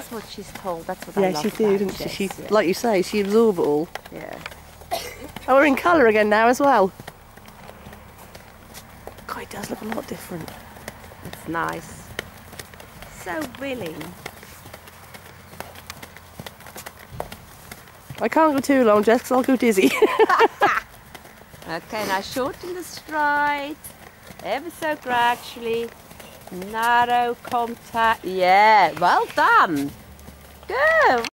That's what she's told. That's what I Yeah, love she about do, doesn't Jess, she? yeah. Like you say, she absorbs it all. Yeah. Oh, we're in colour again now as well. God, it does look a lot different. It's nice. So willing. I can't go too long, Jess, because I'll go dizzy. Okay, now shorten the stride. Ever so gradually. Narrow contact. Yeah, well done. Good.